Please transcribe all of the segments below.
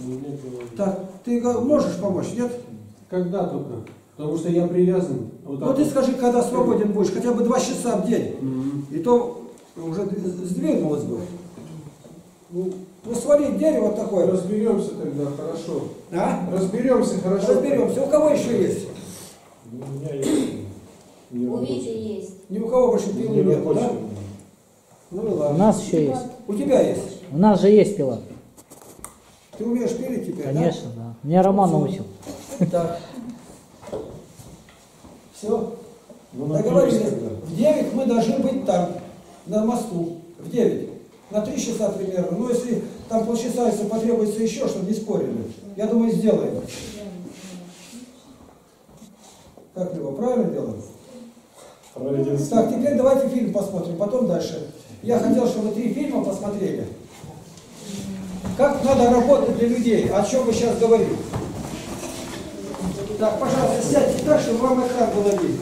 Так, ты можешь помочь, нет? Когда только? Потому что я привязан. Вот ты скажи, когда свободен будешь, хотя бы 2 часа в день. И то уже сдвинулось бы. Ну, свалить дерево такое. Разберемся тогда, хорошо. А? Разберемся, хорошо. Разберемся. У кого еще есть? У меня есть. У Вити есть. Ни у кого больше пилы нет, да? Ну и ладно. У нас еще есть. У тебя есть? У нас же есть пила. Ты умеешь пилить теперь, Конечно, да? Меня Роман научил. Так. Все. Договорились. В 9 мы должны быть там, на мосту. В 9. На 3 часа примерно. Но если там полчаса, если потребуется еще, чтобы не спорили, я думаю, сделаем. Как его, правильно делаем? Правильно. Так, теперь давайте фильм посмотрим, потом дальше. Я хотел, чтобы 3 фильма посмотрели. Как надо работать для людей, о чем мы сейчас говорим. Так, пожалуйста, сядьте так, чтобы вам экран было видно.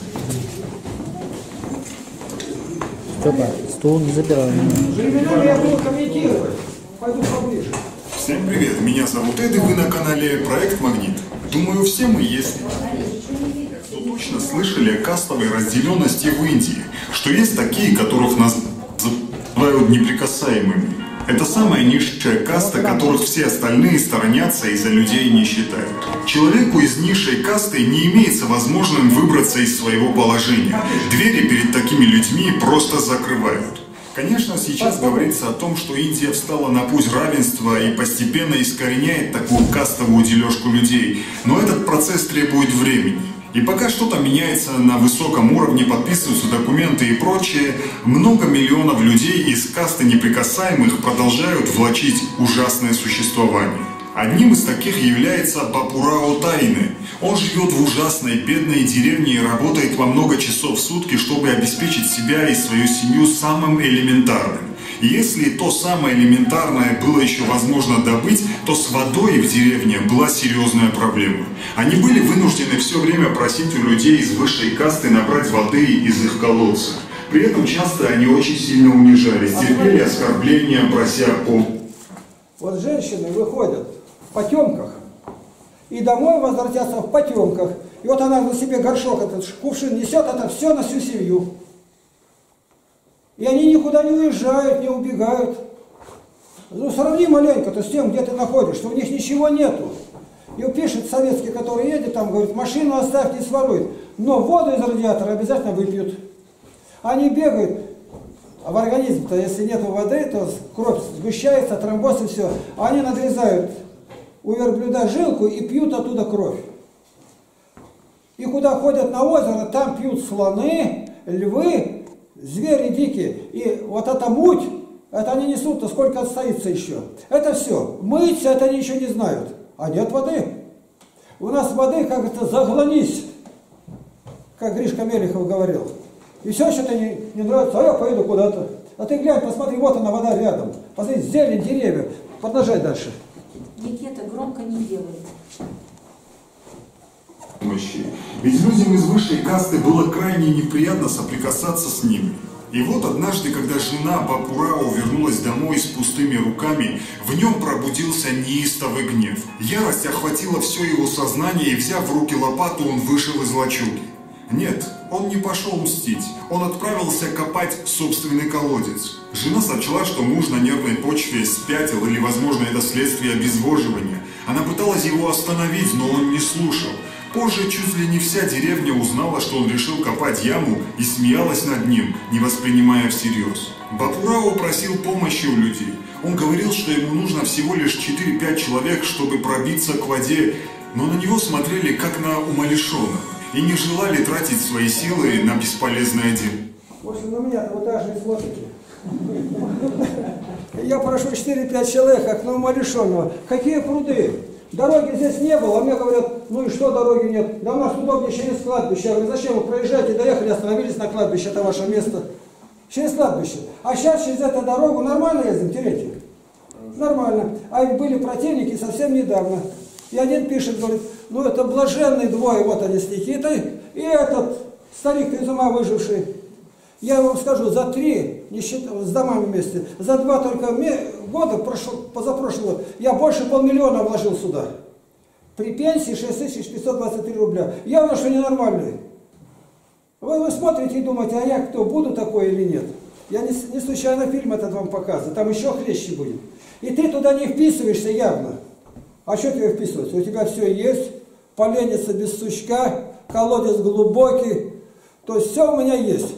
Степа, стул не запирай. Временами я буду комментировать. Пойду поближе. Всем привет, меня зовут Эд, и вы на канале Проект Магнит. Думаю, все мы, если кто точно слышали о кастовой разделенности в Индии, что есть такие, которых называют неприкасаемыми. Это самая низшая каста, которых все остальные сторонятся и за людей не считают. Человеку из низшей касты не имеется возможным выбраться из своего положения. Двери перед такими людьми просто закрывают. Конечно, сейчас говорится о том, что Индия встала на путь равенства и постепенно искореняет такую кастовую дележку людей, но этот процесс требует времени. И пока что-то меняется на высоком уровне, подписываются документы и прочее, много миллионов людей из касты неприкасаемых продолжают влачить ужасное существование. Одним из таких является Бапурао Тайне. Он живет в ужасной бедной деревне и работает по много часов в сутки, чтобы обеспечить себя и свою семью самым элементарным. И если то самое элементарное было еще возможно добыть, то с водой в деревне была серьезная проблема. Они были вынуждены все время просить у людей из высшей касты набрать воды из их колодца. При этом часто они очень сильно унижались, терпели оскорбления, прося о... Вот женщины выходят в потемках и домой возвратятся в потемках. И вот она на себе горшок, этот кувшин несет, это все на всю семью. И они никуда не уезжают, не убегают. Ну, сравни маленько-то с тем, где ты находишься, что у них ничего нету. И пишет советский, который едет, там говорит, машину оставь, не сворует. Но воду из радиатора обязательно выпьют. Они бегают, а в организме-то, если нет воды, то кровь сгущается, тромбоз и все. Они надрезают у верблюда жилку и пьют оттуда кровь. И куда ходят на озеро, там пьют слоны, львы, звери дикие. И вот эта муть, это они несут-то сколько отстоится еще. Это все. Мыться это они еще не знают. А нет воды. У нас воды как это заглонись, как Гришка Мелехов говорил. И все что-то не нравится, а я поеду куда-то. А ты глянь, посмотри, вот она вода рядом. Посмотри, зелень, деревья. Продолжай дальше. Никита, громко не делай. Ведь людям из высшей касты было крайне неприятно соприкасаться с ними. И вот однажды, когда жена Бапурао вернулась домой с пустыми руками, в нем пробудился неистовый гнев. Ярость охватила все его сознание, и, взяв в руки лопату, он вышел из лачуги. Нет, он не пошел мстить, он отправился копать собственный колодец. Жена сочла, что муж на нервной почве спятил, или, возможно, это следствие обезвоживания. Она пыталась его остановить, но он не слушал. Позже чуть ли не вся деревня узнала, что он решил копать яму, и смеялась над ним, не воспринимая всерьез. Бапурао просил помощи у людей. Он говорил, что ему нужно всего лишь 4-5 человек, чтобы пробиться к воде, но на него смотрели как на умалишенного и не желали тратить свои силы на бесполезное дело. В общем, на меня-то вы даже не смотрите. Я прошу 4-5 человек, как на умалишенного. Какие пруды? Дороги здесь не было, а мне говорят, ну и что дороги нет? Да у нас удобнее через кладбище. Я говорю, зачем вы проезжаете, доехали, остановились на кладбище, это ваше место. Через кладбище. А сейчас через эту дорогу нормально ездим, Терентьев? Нормально. А ведь были противники совсем недавно. И один пишет, говорит, ну это блаженные двое, вот они с Никитой, и этот старик из ума выживший. Я вам скажу, за 3 не с домами вместе, за 2 только года, позапрошлого, я больше 500 000 вложил сюда. При пенсии 6523 рубля. Явно, что ненормальный. Вы смотрите и думаете, а я кто, буду такой или нет? Я не случайно фильм этот вам показываю, там еще хлеще будет. И ты туда не вписываешься явно. А что тебе вписываться? У тебя все есть, поленница без сучка, колодец глубокий, то есть все у меня есть.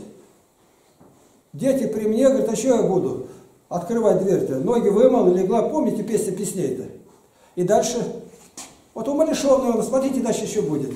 Дети при мне говорят, а что я буду открывать дверь-то? Ноги вымыл, легла, помните песню песней-то? И дальше, вот умалишенный он, смотрите, дальше еще будет.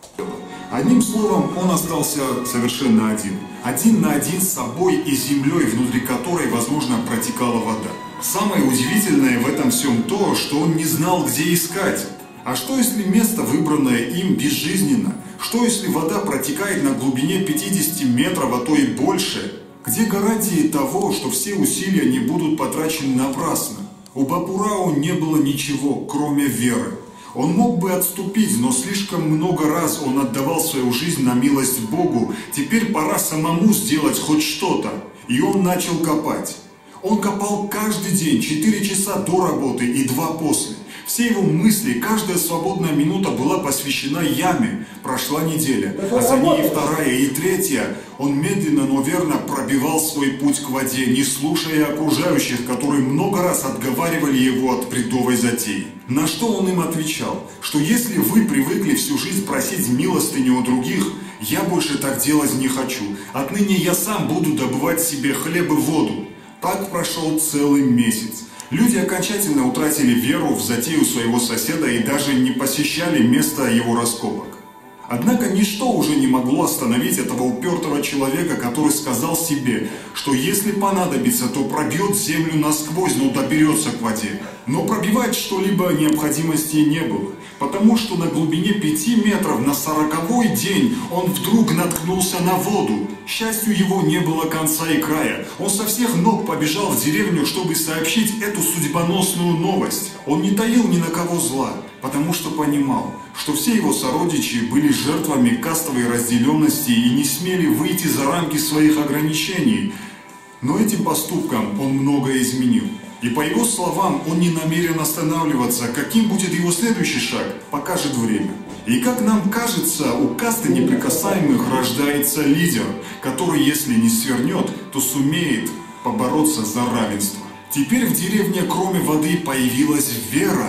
Одним словом, он остался совершенно один. Один на один с собой и землей, внутри которой, возможно, протекала вода. Самое удивительное в этом всем то, что он не знал, где искать. А что если место, выбранное им, безжизненно? Что если вода протекает на глубине 50 метров, а то и больше? Где гарантии того, что все усилия не будут потрачены напрасно? У Бапурау не было ничего, кроме веры. Он мог бы отступить, но слишком много раз он отдавал свою жизнь на милость Богу. Теперь пора самому сделать хоть что-то. И он начал копать. Он копал каждый день, 4 часа до работы и 2 после. Все его мысли, каждая свободная минута была посвящена яме. Прошла неделя, а за ней и 2-я, и 3-я. Он медленно, но верно пробивал свой путь к воде, не слушая окружающих, которые много раз отговаривали его от бредовой затеи. На что он им отвечал, что если вы привыкли всю жизнь просить милостыню у других, я больше так делать не хочу. Отныне я сам буду добывать себе хлеб и воду. Так прошел целый месяц. Люди окончательно утратили веру в затею своего соседа и даже не посещали место его раскопок. Однако ничто уже не могло остановить этого упертого человека, который сказал себе, что если понадобится, то пробьет землю насквозь, но доберется к воде. Но пробивать что-либо необходимости не было, потому что на глубине 5 метров на 40-й день он вдруг наткнулся на воду. К счастью, его не было конца и края. Он со всех ног побежал в деревню, чтобы сообщить эту судьбоносную новость. Он не таил ни на кого зла, потому что понимал, что все его сородичи были жертвами кастовой разделенности и не смели выйти за рамки своих ограничений. Но этим поступком он многое изменил. И по его словам, он не намерен останавливаться. Каким будет его следующий шаг, покажет время. И как нам кажется, у касты неприкасаемых рождается лидер, который, если не свернет, то сумеет побороться за равенство. Теперь в деревне, кроме воды, появилась вера.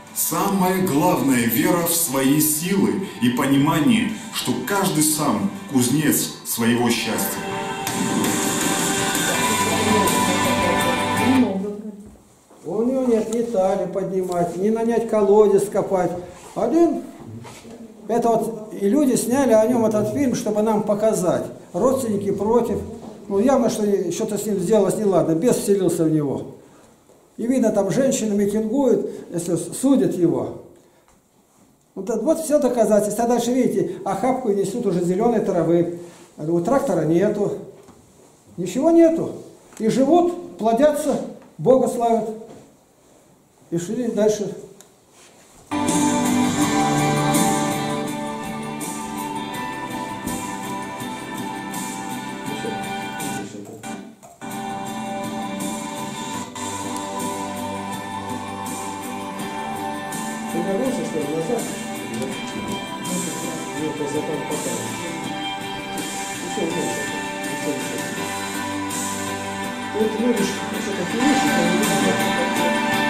Самое главное – вера в свои силы и понимание, что каждый сам кузнец своего счастья. У него нет ни талии поднимать, ни нанять колодец копать. Один, это вот, и люди сняли о нем этот фильм, чтобы нам показать. Родственники против. Ну, явно, что что-то с ним сделалось неладно, бес вселился в него. И видно, там женщина митингует, если судят его. Вот все доказательства. А дальше, видите, охапку несут уже зеленой травы. У трактора нету. Ничего нету. И живут, плодятся, Бога славят. И шли дальше. Ты вернулся, что ли, назад? Нет, это закон пока. Еще больше. Ты любишь что-то финишить,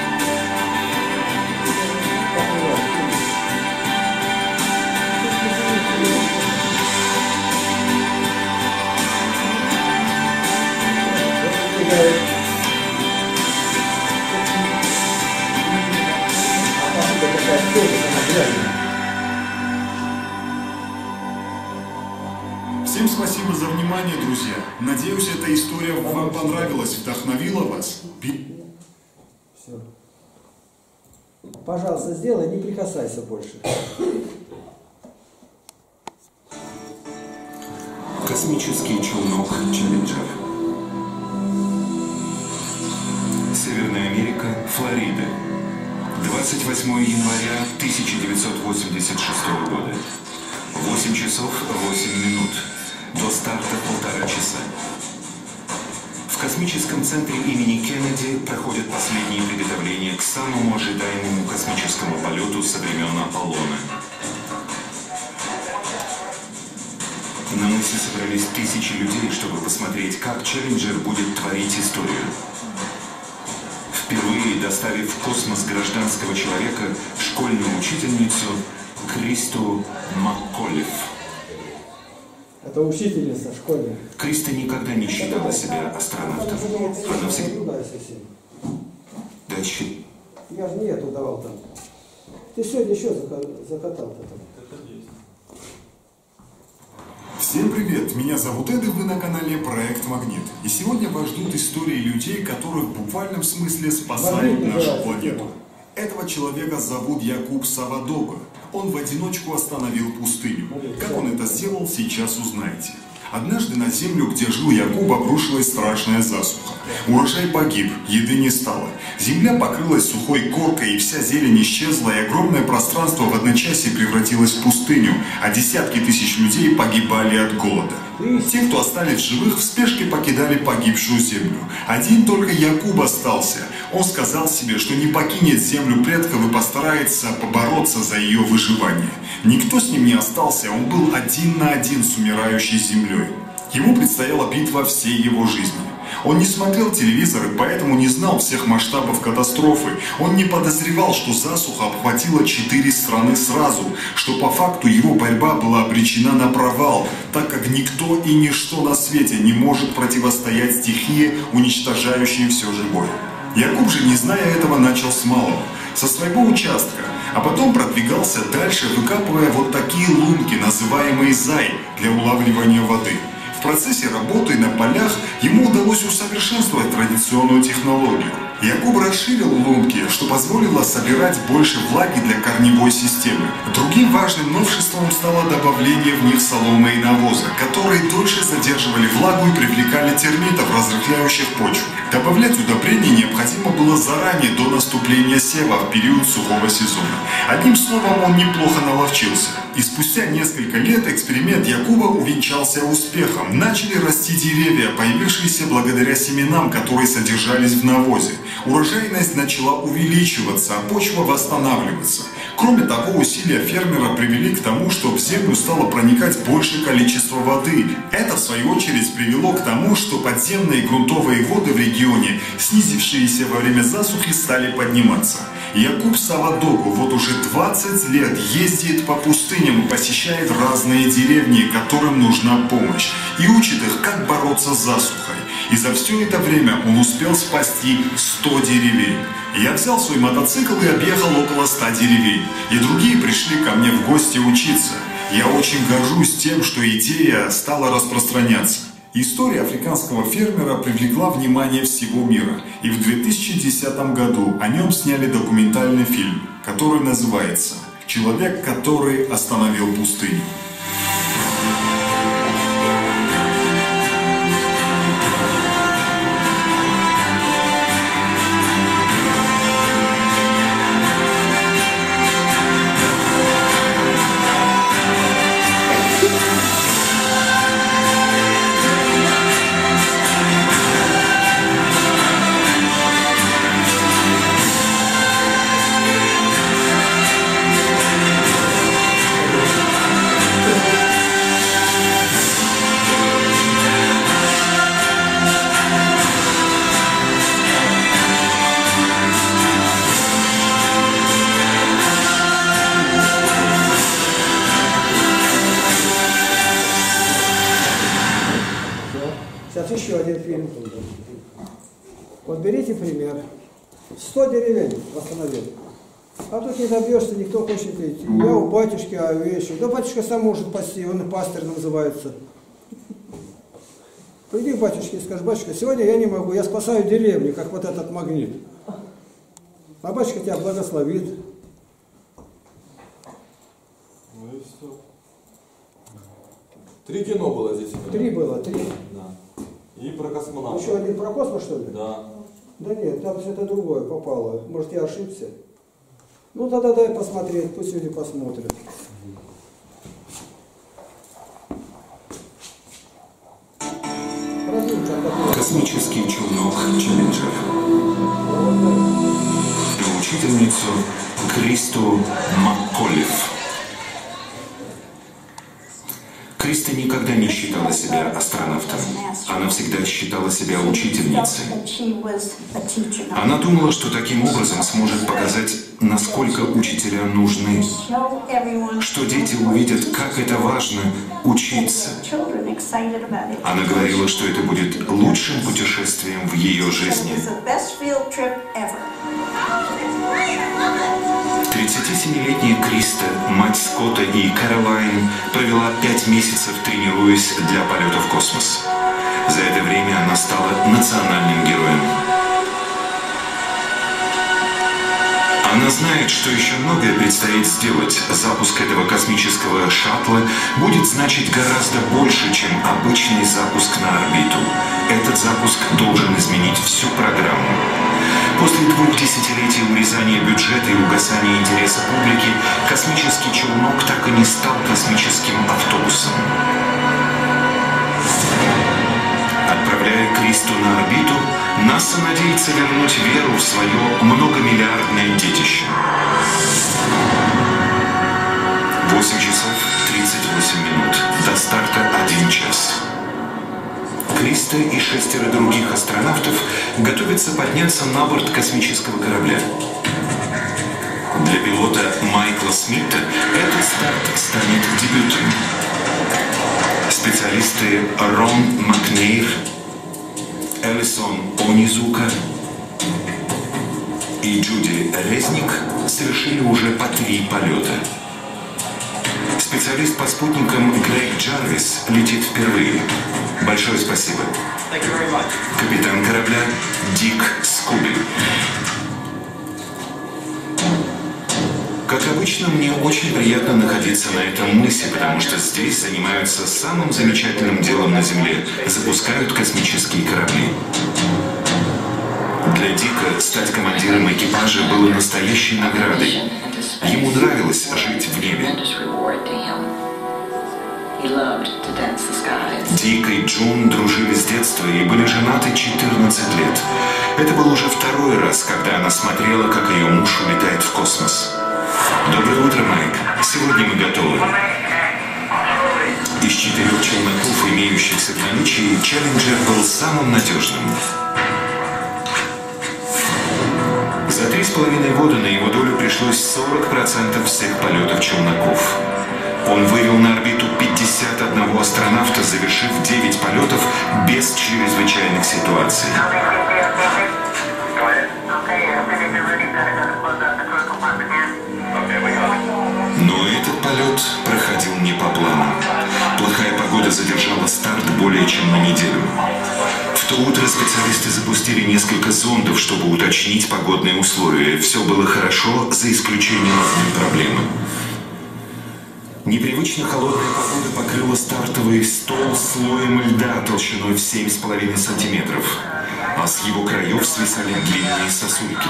Всем спасибо за внимание, друзья. Надеюсь, эта история вам понравилась, вдохновила вас. Все. Пожалуйста, сделай, не прикасайся больше. Космический челнок «Челленджер». Северная Америка, Флорида. 28 января 1986 года. 8 часов 8 минут. До старта 1,5 часа. В космическом центре имени Кеннеди проходят последние приготовления к самому ожидаемому космическому полету со времен Аполлона. На мысе собрались тысячи людей, чтобы посмотреть, как Челленджер будет творить историю. Впервые доставив в космос гражданского человека, школьную учительницу Кристу Макколлиф. Это учительница школьная. Криста никогда не считала себя астронавтом. Она всегда... Да, Я же не эту давал там. Ты сегодня еще закатал-то там. Всем привет! Меня зовут Эд, и вы на канале Проект Магнит. И сегодня вас ждут истории людей, которые в буквальном смысле спасают нашу планету. Этого человека зовут Якуб Савадого. Он в одиночку остановил пустыню. Как он это сделал, сейчас узнаете. Однажды на землю, где жил Якуб, обрушилась страшная засуха. Урожай погиб, еды не стало. Земля покрылась сухой коркой, и вся зелень исчезла, и огромное пространство в одночасье превратилось в пустыню, а десятки тысяч людей погибали от голода. Те, кто остались живых, в спешке покидали погибшую землю. Один только Якуб остался. Он сказал себе, что не покинет землю предков и постарается побороться за ее выживание. Никто с ним не остался, он был один на один с умирающей землей. Ему предстояла битва всей его жизни. Он не смотрел телевизор и поэтому не знал всех масштабов катастрофы. Он не подозревал, что засуха обхватила 4 страны сразу, что по факту его борьба была обречена на провал, так как никто и ничто на свете не может противостоять стихии, уничтожающей все живое. Якуб же, не зная этого, начал с малого, со своего участка, а потом продвигался дальше, выкапывая вот такие лунки, называемые «зай», для улавливания воды. В процессе работы на полях ему удалось усовершенствовать традиционную технологию. Якуб расширил лунки, что позволило собирать больше влаги для корневой системы. Другим важным новшеством стало добавление в них соломы и навоза, которые дольше задерживали влагу и привлекали термитов, разрыхляющих почву. Добавлять удобрения необходимо было заранее, до наступления сева, в период сухого сезона. Одним словом, он неплохо наловчился. И спустя несколько лет эксперимент Якуба увенчался успехом. Начали расти деревья, появившиеся благодаря семенам, которые содержались в навозе. Урожайность начала увеличиваться, а почва восстанавливаться. Кроме того, усилия фермера привели к тому, что в землю стало проникать большее количество воды. Это, в свою очередь, привело к тому, что подземные грунтовые воды в регионе, снизившиеся во время засухи, стали подниматься. Якуб Савадого вот уже 20 лет ездит по пустыням и посещает разные деревни, которым нужна помощь, и учит их, как бороться с засухой. И за все это время он успел спасти 100 деревень. Я взял свой мотоцикл и объехал около 100 деревень. И другие пришли ко мне в гости учиться. Я очень горжусь тем, что идея стала распространяться. История африканского фермера привлекла внимание всего мира. И в 2010 году о нем сняли документальный фильм, который называется «Человек, который остановил пустыню». Сейчас еще один фильм. Вот берите пример. 100 деревень восстановил. А тут не добьешься, никто хочет идти. Я у батюшки овечек. Да батюшка сам может пасти, он и пастырь называется. Приди к батюшке и скажи: батюшка, сегодня я не могу, я спасаю деревню, как вот этот магнит. А батюшка тебя благословит. Ну и все. 3 кино было здесь. 3 было, 3. Да. И про космонавта. Еще один про космос, что ли? Да. Да нет, там что-то другое попало. Может, я ошибся? Ну тогда дай посмотреть, пусть люди посмотрят. Космический космический челнок «Челленджер» и учительницу Кристу МакКоллиф. Криста никогда не считала себя астронавтом. Она всегда считала себя учительницей. Она думала, что таким образом сможет показать, насколько учителя нужны, что дети увидят, как это важно учиться. Она говорила, что это будет лучшим путешествием в ее жизни. 37-летняя Криста, мать Скотта и Кэролайн, провела 5 месяцев, тренируясь для полета в космос. За это время она стала национальным героем. Она знает, что еще многое предстоит сделать. Запуск этого космического шаттла будет значить гораздо больше, чем обычный запуск на орбиту. Этот запуск должен изменить всю программу. После 2 десятилетий урезания бюджета и угасания интереса публики, космический челнок так и не стал космическим автобусом. Отправляя Кристу на орбиту, НАСА надеется вернуть веру в свое многомиллиардное детище. 8 часов 38 минут. До старта 1 час. Криста и 6 других астронавтов готовятся подняться на борт космического корабля. Для пилота Майкла Смита этот старт станет дебютом. Специалисты Рон Макнейр, Элисон Онизука и Джуди Резник совершили уже по 3 полета. Специалист по спутникам Грег Джарвис летит впервые. Большое спасибо. Капитан корабля Дик Скуби. Как обычно, мне очень приятно находиться на этом мысе, потому что здесь занимаются самым замечательным делом на Земле – запускают космические корабли. Для Дика стать командиром экипажа было настоящей наградой. Ему нравилось жить в небе. Дик и Джун дружили с детства и были женаты 14 лет. Это был уже 2-й раз, когда она смотрела, как ее муж улетает в космос. Доброе утро, Майк. Сегодня мы готовы. Из 4 челноков, имеющихся в наличии, «Челленджер» был самым надежным. За 3,5 года на его долю пришлось 40% всех полетов челноков. Он вывел на орбиту 51 астронавта, завершив 9 полетов без чрезвычайных ситуаций. Но этот полет проходил не по плану. Плохая погода задержала старт более чем на неделю. В то утро специалисты запустили несколько зондов, чтобы уточнить погодные условия. Все было хорошо, за исключением одной проблемы. Непривычно холодная погода покрыла стартовый стол слоем льда толщиной в 7,5 сантиметров, а с его краев свисали длинные сосульки.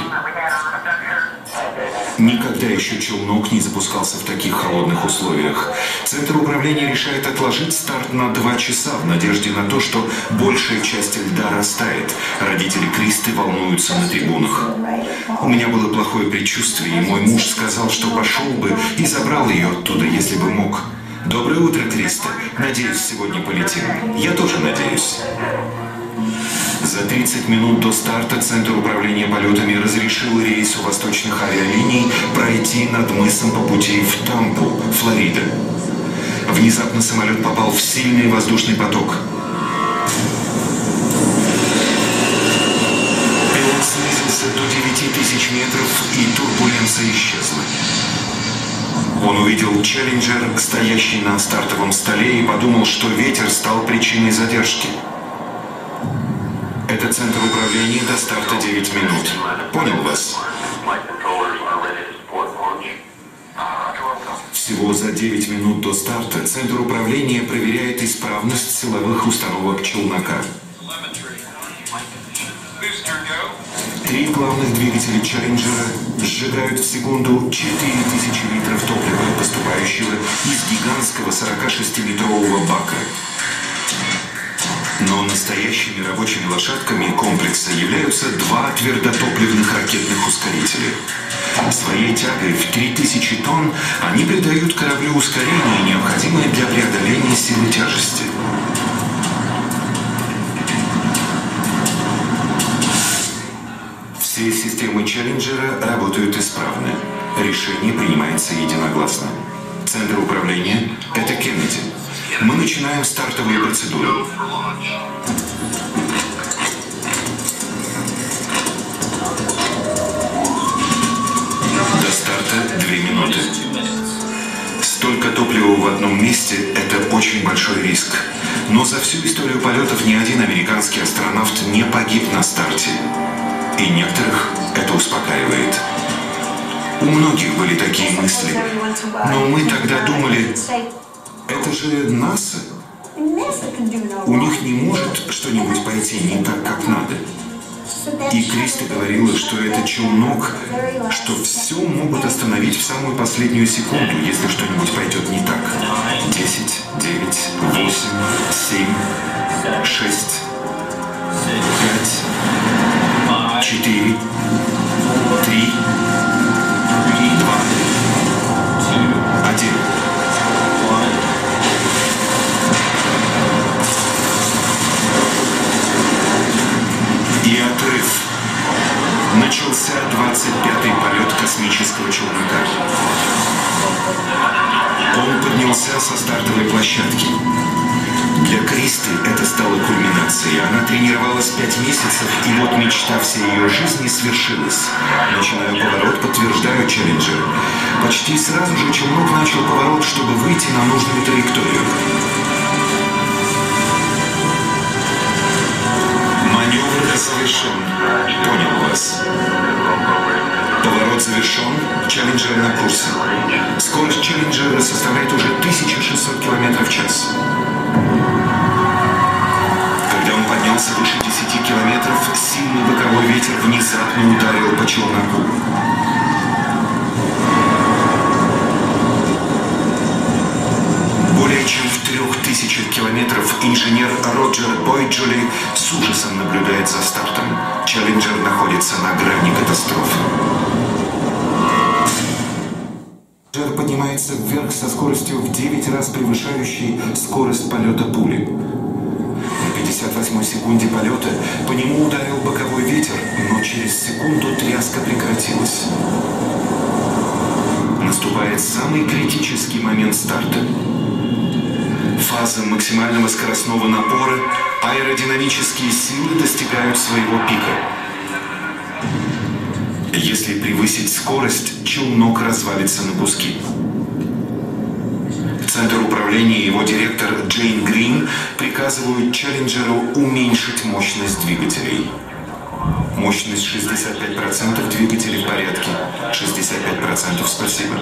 Никогда еще челнок не запускался в таких холодных условиях. Центр управления решает отложить старт на 2 часа в надежде на то, что большая часть льда растает. Родители Кристы волнуются на трибунах. У меня было плохое предчувствие, и мой муж сказал, что пошел бы и забрал ее оттуда, если бы мог. Доброе утро, Криста. Надеюсь, сегодня полетим. Я тоже надеюсь. За 30 минут до старта Центр управления полетами разрешил рейсу восточных авиалиний пройти над мысом по пути в Тампу, Флорида. Внезапно самолет попал в сильный воздушный поток. Пилот снизился до 9000 метров, и турбуленция исчезла. Он увидел «Челленджер», стоящий на стартовом столе, и подумал, что ветер стал причиной задержки. Это центр управления, до старта 9 минут. Понял вас? Всего за 9 минут до старта центр управления проверяет исправность силовых установок челнока. 3 главных двигателя «Челленджера» сжигают в секунду 4000 литров топлива, поступающего из гигантского 46-литрового бака. Но настоящими рабочими лошадками комплекса являются два твердотопливных ракетных ускорителя. Своей тягой в 3000 тонн они придают кораблю ускорение, необходимое для преодоления силы тяжести. Все системы Челленджера работают исправно. Решение принимается единогласно. Центр управления – это Кеннеди. Мы начинаем стартовые процедуры. До старта 2 минуты. Столько топлива в одном месте – это очень большой риск. Но за всю историю полетов ни один американский астронавт не погиб на старте. И некоторых это успокаивает. У многих были такие мысли. Но мы тогда думали, это же НАСА. У них не может что-нибудь пойти не так, как надо. И Кристи говорила, что это челнок, что все могут остановить в самую последнюю секунду, если что-нибудь пойдет не так. 10, 9, 8, 7, 6, 5, 4, 3, 2, 1. И отрыв. Начался 25-й полет космического челнока. Он поднялся со стартовой площадки. Для Кристи это стало кульминацией. Она тренировалась 5 месяцев, и вот мечта всей ее жизни свершилась. Начинаю поворот, подтверждаю Челленджер. Почти сразу же челнок начал поворот, чтобы выйти на нужную траекторию. Маневр завершен. Понял вас. Поворот завершен. Челленджер на курсе. Скорость Челленджера составляет уже 1600 км в час. Когда он поднялся выше 10 километров, сильный боковой ветер внезапно ударил по челноку. Более чем в 3000 километров инженер Роджер Бойджоли с ужасом наблюдает за стартом. Челленджер находится на грани катастрофы. Челленджер поднимается вверх со скоростью в 9 раз превышающей скорость полета пули. На 58-й секунде полета по нему ударил боковой ветер, но через секунду тряска прекратилась. Наступает самый критический момент старта. Фаза максимального скоростного напора, аэродинамические силы достигают своего пика. Если превысить скорость, челнок развалится на куски. Центр управления и его директор Джейн Грин приказывают Челленджеру уменьшить мощность двигателей. Мощность 65%, двигатели в порядке. 65% спасибо.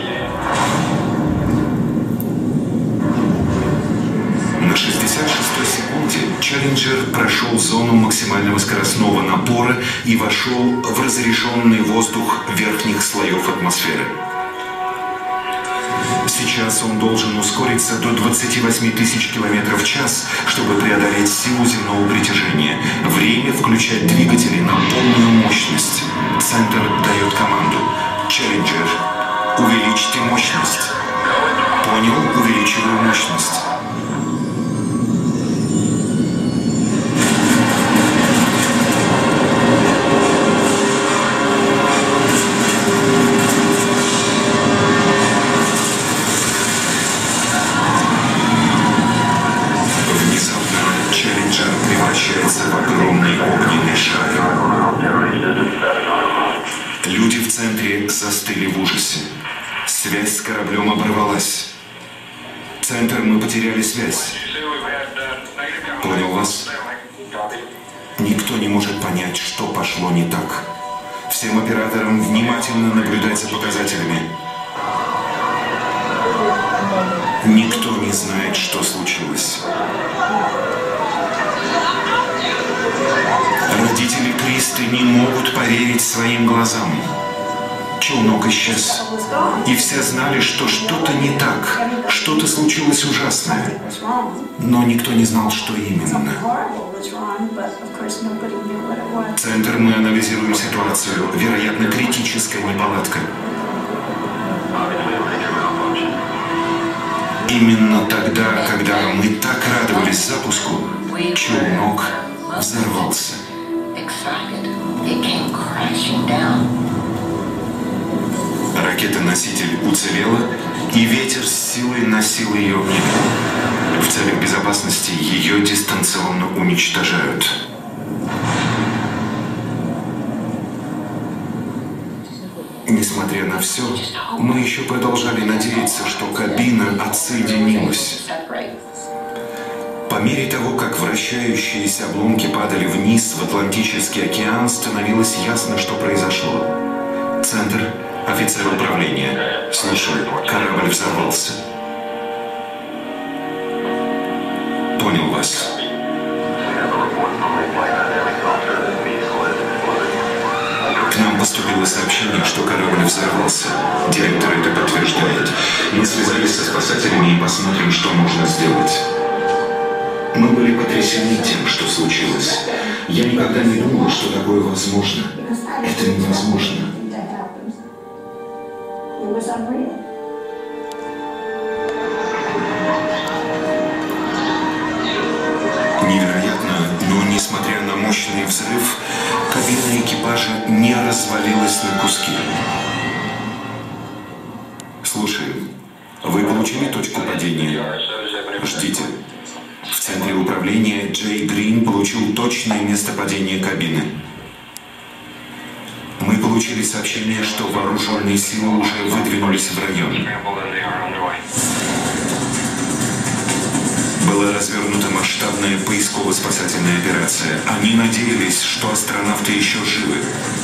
На 66-й секунде Челленджер прошел зону максимального скоростного напора и вошел в разреженный воздух верхних слоев атмосферы. Сейчас он должен ускориться до 28 тысяч километров в час, чтобы преодолеть силу земного притяжения. Время включать двигатели на полную мощность. Центр дает команду. Челленджер, увеличьте мощность. Понял, увеличиваю мощность. В огромный огненный шар. Люди в центре застыли в ужасе. Связь с кораблем оборвалась. Центр, мы потеряли связь. Понял вас? Никто не может понять, что пошло не так. Всем операторам внимательно наблюдать за показателями. Никто не знает, что случилось. Родители Кристи не могут поверить своим глазам. челнок исчез. И все знали, что что-то не так, что-то случилось ужасное. Но никто не знал, что именно. Центр, мы анализируем ситуацию. Вероятно, критическая неполадка. Именно тогда, когда мы так радовались запуску, челнок взорвался. Ракета-носитель уцелела, и ветер с силой носил ее в небо. В целях безопасности ее дистанционно уничтожают. Несмотря на все, мы еще продолжали надеяться, что кабина отсоединилась. По мере того, как вращающиеся обломки падали вниз в Атлантический океан, становилось ясно, что произошло. Центр, офицер управления. Слушай, корабль взорвался. Понял вас. К нам поступило сообщение, что корабль взорвался. Директор это подтверждает. Мы связались со спасателями и посмотрим, что можно сделать. Мы были потрясены тем, что случилось. Я никогда не думал, что такое возможно. Это невозможно. Невероятно, но несмотря на мощный взрыв, кабина экипажа не развалилась на куски. Слушай, вы получили точку падения? Ждите. В центре управления Джей Грин получил точное место падения кабины. Мы получили сообщение, что вооруженные силы уже выдвинулись в район. Была развернута масштабная поисково-спасательная операция. Они надеялись, что астронавты еще живы.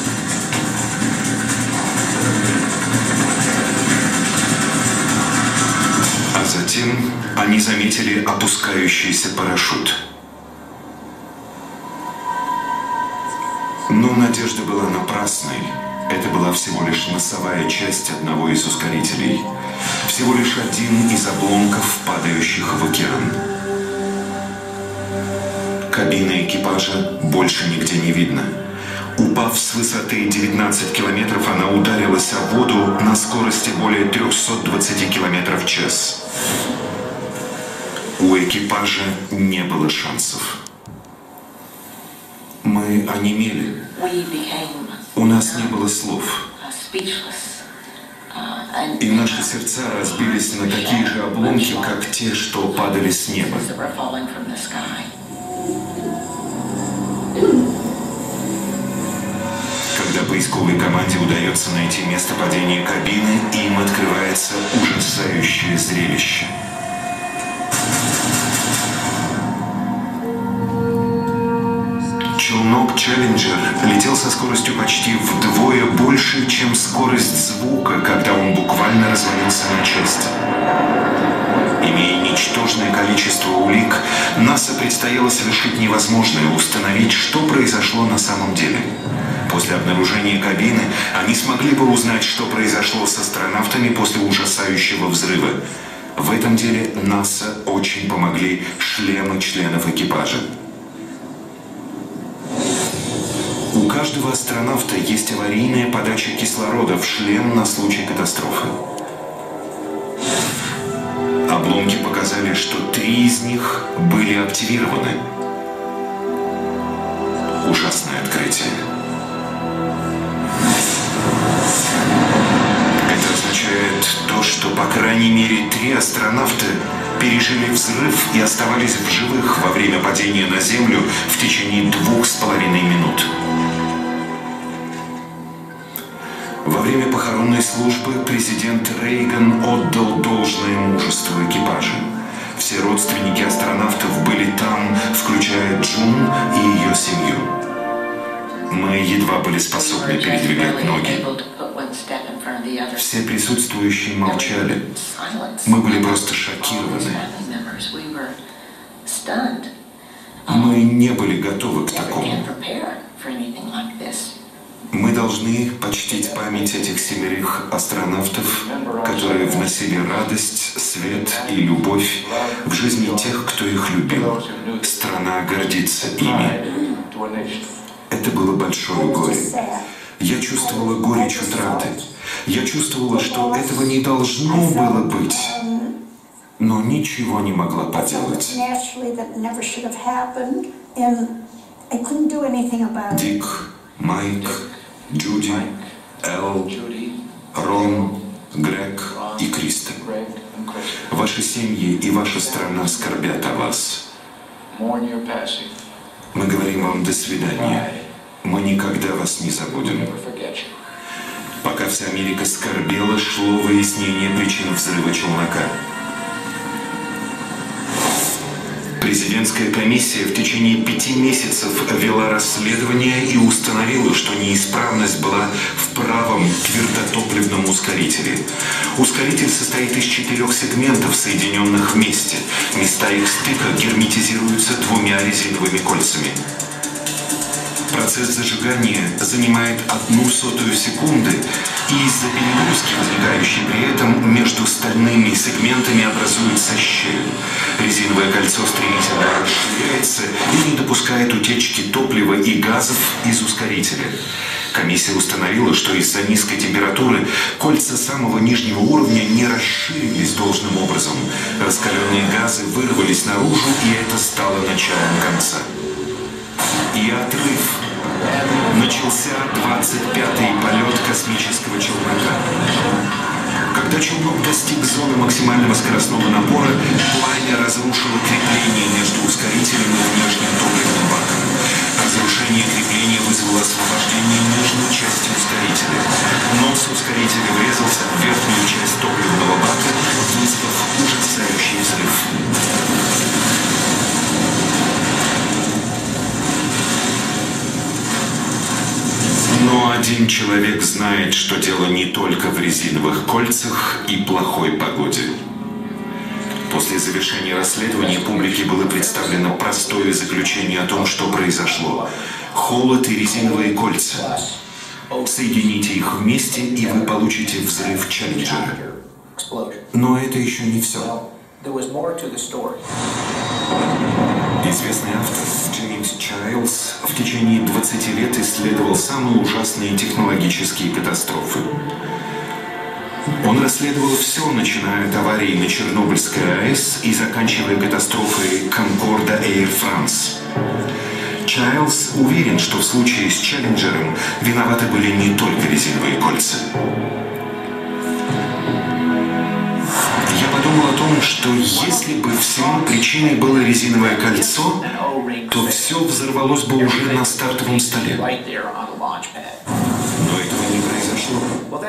А затем они заметили опускающийся парашют. Но надежда была напрасной. Это была всего лишь носовая часть одного из ускорителей. Всего лишь один из обломков, падающих в океан. Кабины экипажа больше нигде не видно. Упав с высоты 19 километров, она ударилась о воду на скорости более 320 километров в час. У экипажа не было шансов. Мы онемели. У нас не было слов. И наши сердца разбились на такие же обломки, как те, что падали с неба. Когда поисковой команде удается найти место падения кабины, им открывается ужасающее зрелище. Челнок «Челленджер» летел со скоростью почти вдвое больше, чем скорость звука, когда он буквально развалился на части. Имея ничтожное количество улик, НАСА предстояло совершить невозможное — установить, что произошло на самом деле. После обнаружения кабины они смогли бы узнать, что произошло с астронавтами после ужасающего взрыва. В этом деле НАСА очень помогли шлемы членов экипажа. У каждого астронавта есть аварийная подача кислорода в шлем на случай катастрофы. Обломки показали, что 3 из них были активированы. Ужасное открытие. Это означает то, что по крайней мере 3 астронавта пережили взрыв и оставались в живых во время падения на Землю в течение 2,5 минут. Во время похоронной службы президент Рейган отдал должное мужеству экипажа. Все родственники астронавтов были там, включая Джун и ее семью. Мы едва были способны передвигать ноги. Все присутствующие молчали. Мы были просто шокированы. Мы не были готовы к такому. Мы должны почтить память этих 7 астронавтов, которые вносили радость, свет и любовь в жизни тех, кто их любил. Страна гордится ими. Это было большое горе. Я чувствовала горечь утраты. Я чувствовала, что этого не должно было быть. Но ничего не могла поделать. Дик, Майк, Джуди, Эл, Рон, Грег и Кристен. Ваши семьи и ваша страна скорбят о вас. Мы говорим вам до свидания. Мы никогда вас не забудем. Пока вся Америка скорбела, шло выяснение причин взрыва челнока. Президентская комиссия в течение 5 месяцев вела расследование и установила, что неисправность была в правом твердотопливном ускорителе. Ускоритель состоит из 4 сегментов, соединенных вместе. Места их стыка герметизируются 2 резиновыми кольцами. Процесс зажигания занимает 1/100 секунды, и из-за перегрузки, возникающей при этом, между стальными сегментами образуется щель. Резиновое кольцо стремительно расширяется и не допускает утечки топлива и газов из ускорителя. Комиссия установила, что из-за низкой температуры кольца самого нижнего уровня не расширились должным образом. Раскаленные газы вырвались наружу, и это стало началом конца. И отрыв. Начался 25-й полет космического челнока. Когда челнок достиг зоны максимального скоростного напора, пламя разрушило крепление между ускорителем и внешним топливным баком. Разрушение крепления вызвало освобождение нижней части ускорителя. Нос ускорителя врезался в верхнюю часть топливного бака, вызвав ужасающий взрыв. Но один человек знает, что дело не только в резиновых кольцах и плохой погоде. После завершения расследования публике было представлено простое заключение о том, что произошло. Холод и резиновые кольца. Соедините их вместе, и вы получите взрыв Челленджера. Но это еще не все. Известный автор Джеймс Чайлз в течение 20 лет исследовал самые ужасные технологические катастрофы. Он расследовал все, начиная от аварии на Чернобыльской АЭС и заканчивая катастрофой Конкорда Air France. Чайлз уверен, что в случае с Челленджером виноваты были не только резиновые кольца. Я подумал о том, что если бы всему причиной было резиновое кольцо, то все взорвалось бы уже на стартовом столе. Но этого не произошло.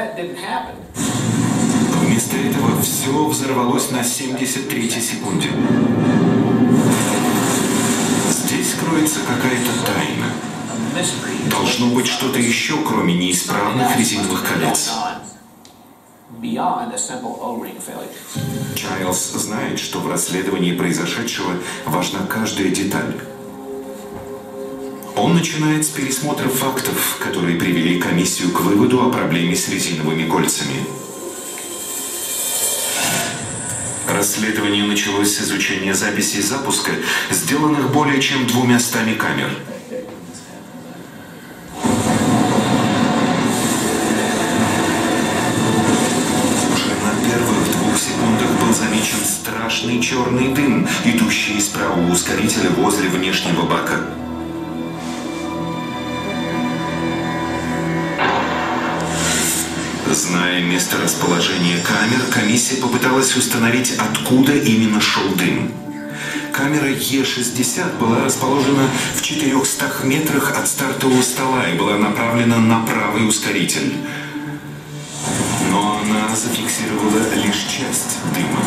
Вместо этого все взорвалось на 73-й секунде. Здесь кроется какая-то тайна. Должно быть что-то еще, кроме неисправных резиновых колец. Чайлз знает, что в расследовании произошедшего важна каждая деталь. Он начинает с пересмотра фактов, которые привели комиссию к выводу о проблеме с резиновыми кольцами. Расследование началось с изучения записей запуска, сделанных более чем 200 камер. Замечен страшный черный дым, идущий из правого ускорителя возле внешнего бака. Зная месторасположение камер, комиссия попыталась установить, откуда именно шел дым. Камера Е-60 была расположена в 400 метрах от стартового стола и была направлена на правый ускоритель. Но она зафиксировала лишь часть дыма.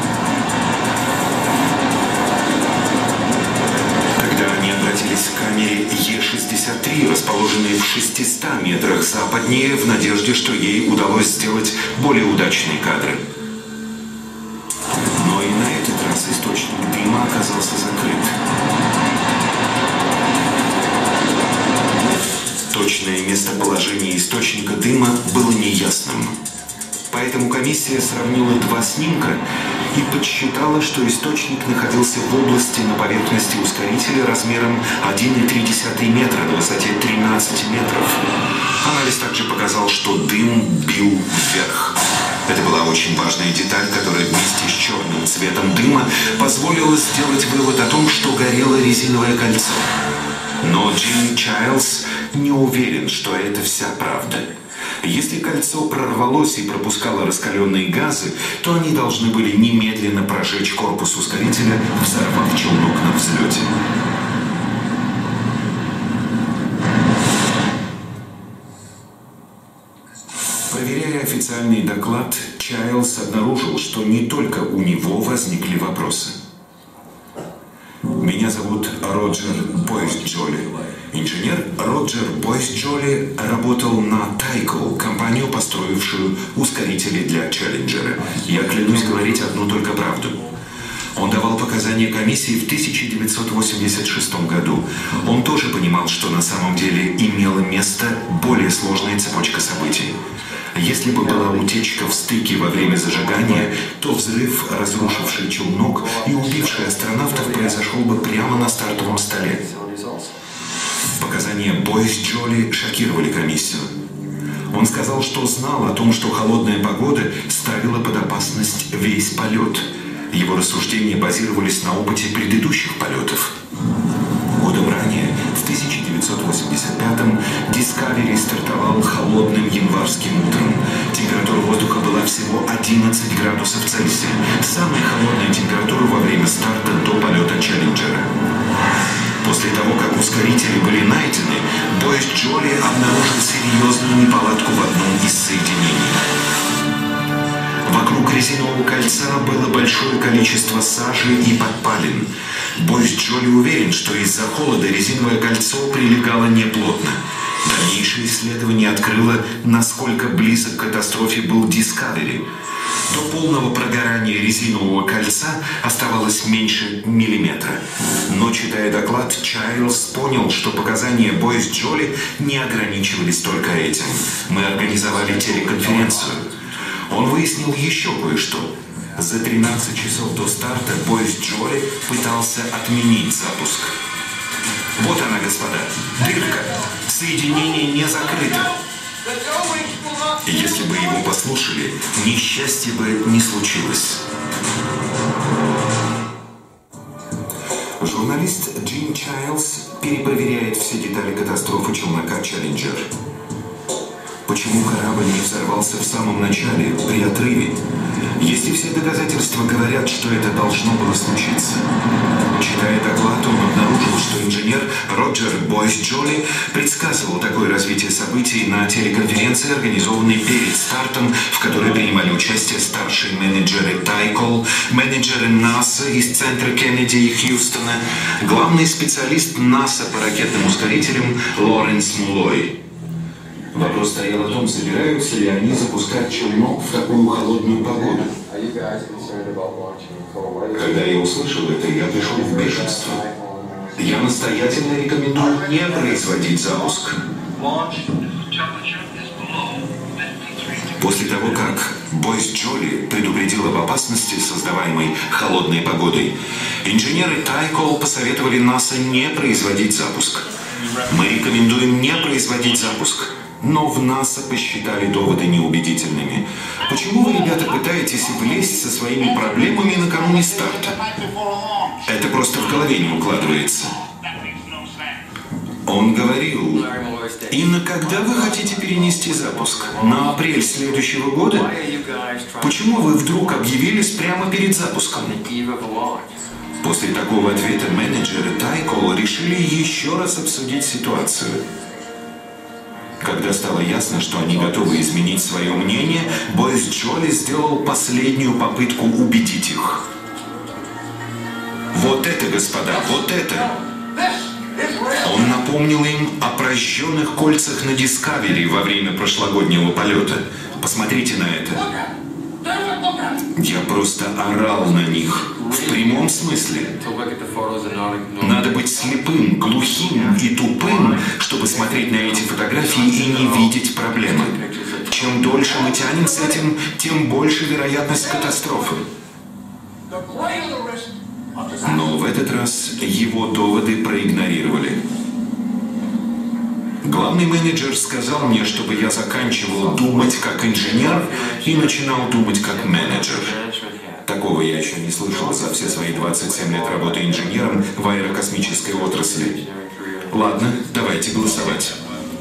Тогда они обратились к камере Е-63, расположенной в 600 метрах западнее, в надежде, что ей удалось сделать более удачные кадры. Но и на этот раз источник дыма оказался закрыт. точное местоположение источника дыма было неясным. Поэтому комиссия сравнила два снимка и подсчитала, что источник находился в области на поверхности ускорителя размером 1,3 метра на высоте 13 метров. Анализ также показал, что дым бил вверх. Это была очень важная деталь, которая вместе с черным цветом дыма позволила сделать вывод о том, что горело резиновое кольцо. Но Джим Чайлз не уверен, что это вся правда. Если кольцо прорвалось и пропускало раскаленные газы, то они должны были немедленно прожечь корпус ускорителя, взорвав челнок на взлете. Проверяя официальный доклад, Чайлз обнаружил, что не только у него возникли вопросы. Меня зовут Роджер Бойс-Джоли. Инженер Роджер Бойс-Джоли работал на Tyco, компанию, построившую ускорители для Челленджера. Я клянусь говорить одну только правду. Он давал показания комиссии в 1986 году. Он тоже понимал, что на самом деле имела место более сложная цепочка событий. Если бы была утечка в стыке во время зажигания, то взрыв, разрушивший челнок и убивший астронавтов, произошел бы прямо на стартовом столе. Показания Бойс-Джоли шокировали комиссию. Он сказал, что знал о том, что холодная погода ставила под опасность весь полет. Его рассуждения базировались на опыте предыдущих полетов. Годом ранее, в 1985-м, Discovery стартовал холодным январским утром. Температура воздуха была всего 11 градусов Цельсия. Самая холодная температура во время старта до полета Челленджера. После того, как ускорители были найдены, Бойс-Джоли обнаружил серьезную неполадку в одном из соединений. Вокруг резинового кольца было большое количество сажи и подпалин. Бойс-Джоли уверен, что из-за холода резиновое кольцо прилегало неплотно. Дальнейшее исследование открыло, насколько близок к катастрофе был Discovery. До полного прогорания резинового кольца оставалось меньше миллиметра. Но, читая доклад, Чайлз понял, что показания Бойс-Джоли не ограничивались только этим. Мы организовали телеконференцию. Он выяснил еще кое-что. За 13 часов до старта Бойс-Джоли пытался отменить запуск. Вот она, господа, дырка. Соединение не закрыто. Если бы его послушали, несчастья бы не случилось. Журналист Джим Чайлз перепроверяет все детали катастрофы челнока «Челленджер». Почему корабль не взорвался в самом начале, при отрыве? Если все доказательства говорят, что это должно было случиться. Читая доклад, он обнаружил, что инженер Роджер Бойс-Джоли предсказывал такое развитие событий на телеконференции, организованной перед стартом, в которой принимали участие старшие менеджеры Tyco, менеджеры НАСА из центра Кеннеди и Хьюстона, главный специалист НАСА по ракетным ускорителям Лоренс Мулой. Вопрос стоял о том, собираются ли они запускать челнок в такую холодную погоду. Когда я услышал это, я пришел в бешенство. Я настоятельно рекомендую не производить запуск. После того, как Бойс-Джоли предупредил об опасности, создаваемой холодной погодой, инженеры Tyco посоветовали НАСА не производить запуск. Мы рекомендуем не производить запуск. Но в НАСА посчитали доводы неубедительными. Почему вы, ребята, пытаетесь влезть со своими проблемами накануне старта? Это просто в голове не укладывается. Он говорил: «Инна, когда вы хотите перенести запуск? На апрель следующего года? Почему вы вдруг объявились прямо перед запуском?» После такого ответа менеджеры Tyco решили еще раз обсудить ситуацию. Когда стало ясно, что они готовы изменить свое мнение, Бойс-Джоли сделал последнюю попытку убедить их. Вот это, господа, вот это! Он напомнил им о прожженных кольцах на Discovery во время прошлогоднего полета. Посмотрите на это. Я просто орал на них. В прямом смысле. Надо быть слепым, глухим и тупым, чтобы смотреть на эти фотографии и не видеть проблемы. Чем дольше мы тянем с этим, тем больше вероятность катастрофы. Но в этот раз его доводы проигнорировали. Главный менеджер сказал мне, чтобы я заканчивал думать как инженер и начинал думать как менеджер. Такого я еще не слышал за все свои 27 лет работы инженером в аэрокосмической отрасли. Ладно, давайте голосовать.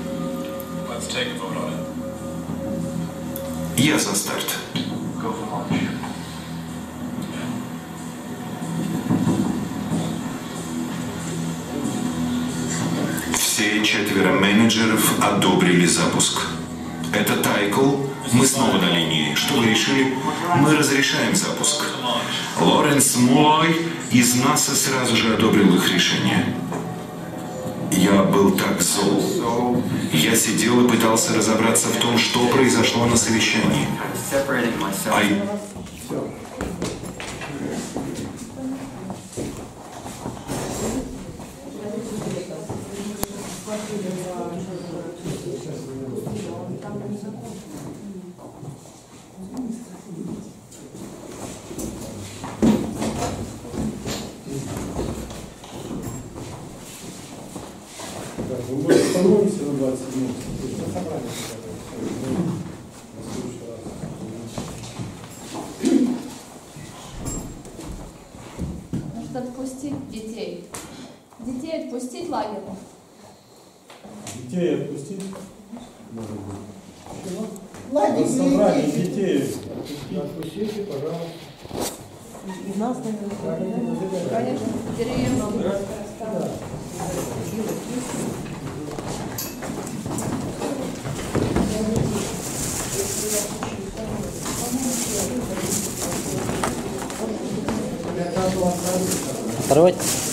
Я за старт. Все 4 менеджеров одобрили запуск. Это Тайкл. Мы снова на линии. Что вы решили? Мы разрешаем запуск. Лоренс Мой из НАСА сразу же одобрил их решение. Я был так зол. Я сидел и пытался разобраться в том, что произошло на совещании. Вы остановимся на 27 Может отпустить детей? Детей отпустить в лагерь? Детей отпустить? Может быть. Ладно, Собрали детей. отпустите, пожалуйста. И нас, конечно, деревья. Оторвать.